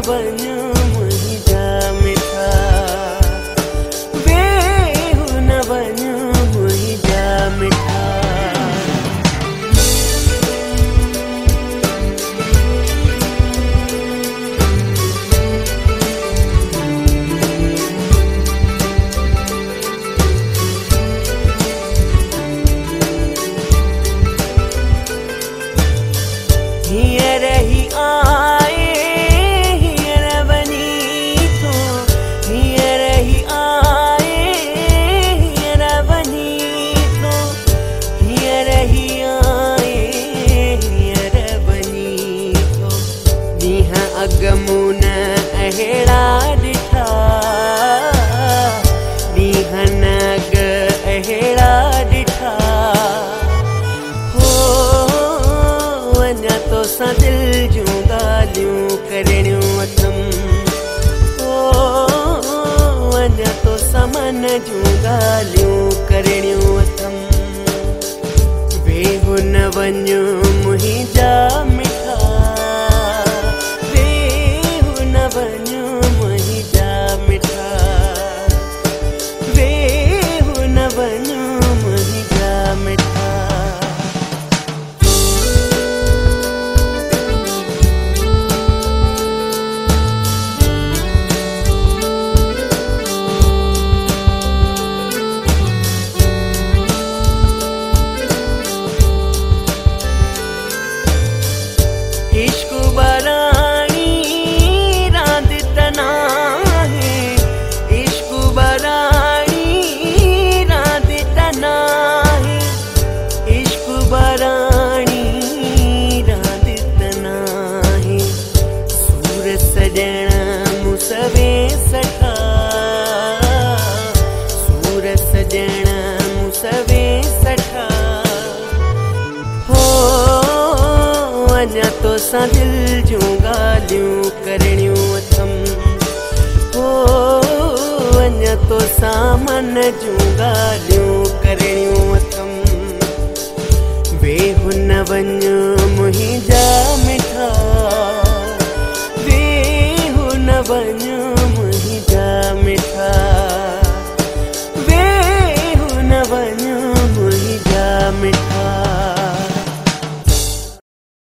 वञु मुंहिंजा मिठा, वेहु न वञु मुंहिंजा मिठा। हींअर ही आए हींअर वञी थो, हींअर ही आए हींअर वञी थो, हींअर ही आए हींअर वञी थो। ॾींहं अॻु मूं न अहिड़ा ॾिठा, ॾींहं न अॻु अहिड़ा ॾिठा। अञा तोसां दिलि जूं ॻाल्हियूं करणियूं अथमि, अञा तोसां मन जूं ॻाल्हियूं करणियूं अथमि। वेहु न वञु मुंहिंजा मिठा, वेहु न वञु मुंहिंजा मिठा, वेहु न वञु मुंहिंजा मिठा। इश्क बराणी रांद तना है, इश्क बराणी रांद तना है, इश्क बराणी रांद तना है। सूर सजण मुसवे सठा, सूर सजण मुसवे सठा। अञा तोसां दिलि जूं ॻाल्हियूं करणियूं अथमि, अञा तोसां मन जूं ॻाल्हियूं करणियूं अथमि। वेहु न वञु